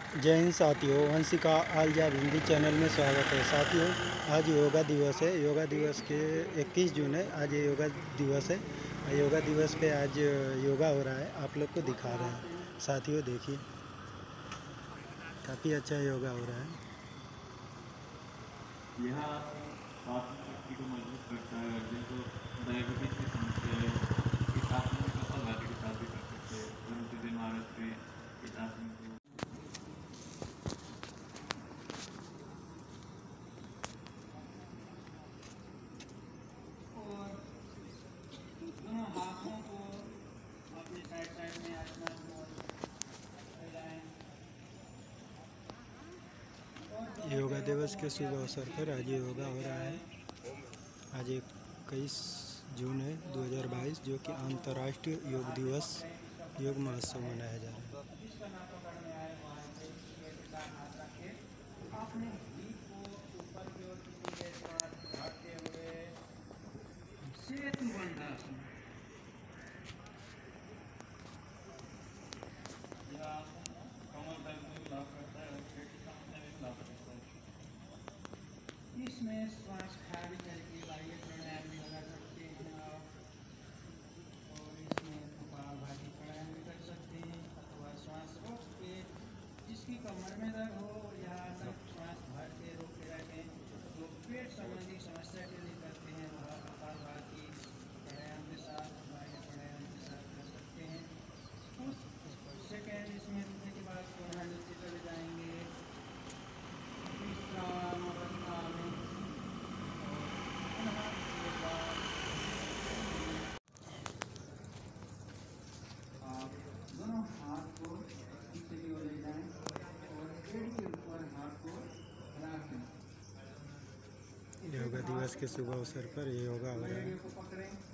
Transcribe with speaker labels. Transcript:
Speaker 1: जय हिंद साथियों, वंशिका आलजाद हिंदी चैनल में स्वागत है। साथियों, आज योगा दिवस है। योगा दिवस के 21 जून है। आज ये योगा दिवस है। योगा दिवस पे आज योगा हो रहा है। आप लोग को दिखा रहे हैं। साथियों देखिए, काफ़ी अच्छा योगा हो रहा है।
Speaker 2: यह पाचन शक्ति को मजबूत करता है। जिनको डायबिटीज की समस्या है, इस आसन में कपालभाति के साथ भी कर सकते हैं। अनुदिन भारत में इस आसन को और दोनों हाथों को अपने साइड में आसमान को फैलाएं।
Speaker 1: योगा दिवस के शुभ अवसर पर आज योगा हो रहा है। आज 21 जून है 2022, जो कि अंतर्राष्ट्रीय योग दिवस, योग महोत्सव मनाया जा रहा है।
Speaker 2: जिसका नाम पकड़ने आए वहाँ से पेट के साथ हाथ रखें, अपने जीभ को ऊपर की ओर खींचिए, श्वास भरते हुए सेतुबंधासन। यह आसन कमर दर्द में लाभ करता है और पेट की समस्या में लाभ करता है। इसमें श्वास खाली करके बाह्य प्राणायाम भी लगा सकते हैं आप, और इसमें कपालभाति प्राणायाम भी कर सकते हैं, अथवा श्वास रोक के जिसकी कमर में दर्द हो या श्वास भर के रोक के रखें, तो पेट संबंधी समस्या के लिए करते हैं वह कपालभाति प्राणायाम के साथ, बाह्य प्राणायाम के साथ कर सकते हैं। कुछ सेकेंड इसमें रुकने के बाद पुनः नीचे चले जाएंगे विश्राम अवस्था में, और पुनः एक बार आप दोनों हाथ को पीछे की ओर ले जाएं और पेड़ के ऊपर हाथ को रखें।
Speaker 1: योगा दिवस के शुभ अवसर पर ये योगा हो रहा है।
Speaker 2: को पकड़ें